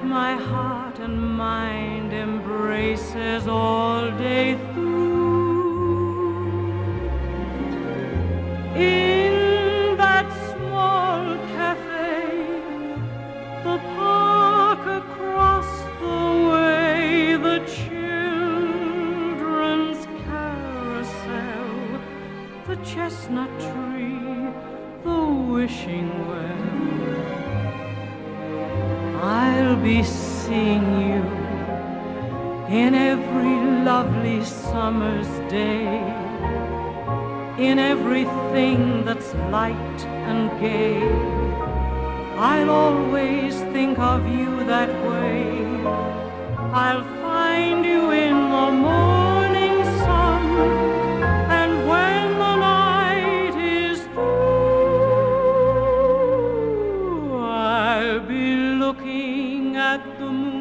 my heart and mind embraces all day through. In that small cafe, the park across the way, the children's carousel, the chestnut tree, the wishing well. I'll be seeing you in every lovely summer's day, in everything that's light and gay. I'll always think of you that way. I'll find you in the morning sun, and when the night is through, I'll be looking at the moon